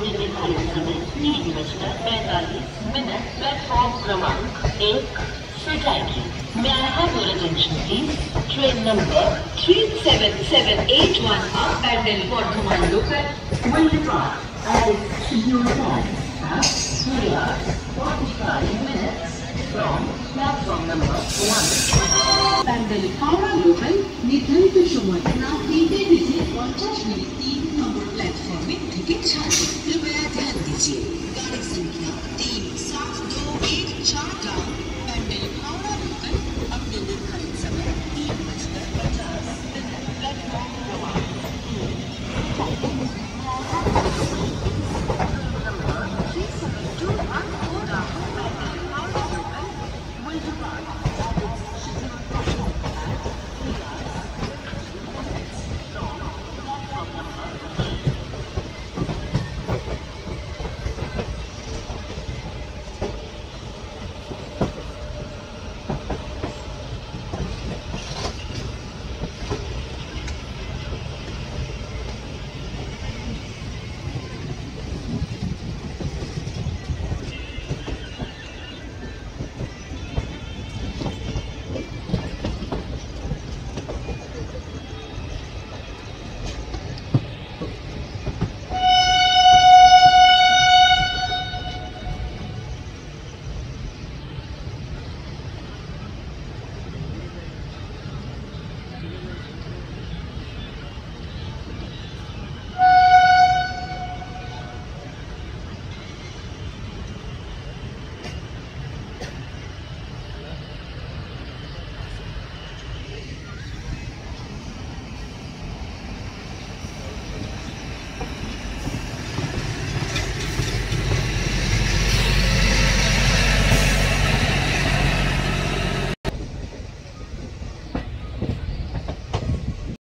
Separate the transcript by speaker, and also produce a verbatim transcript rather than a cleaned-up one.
Speaker 1: तीन बजकर पैंतालीस मिनट प्लेटफॉर्म क्रमांक एक से जाएगी। May I have your attention please? Train number three seven seven eight one up Bandel Bardhaman local will depart at its scheduled time at three hours forty-five minutes from platform number one. Bandel Howrah local निर्धारित সময় না तीन बजे पचास minute तीन number platform में ticket छाड़िए। कृपया ध्यान दीजिए गाड़ी संख्या तीन सात दो एक चार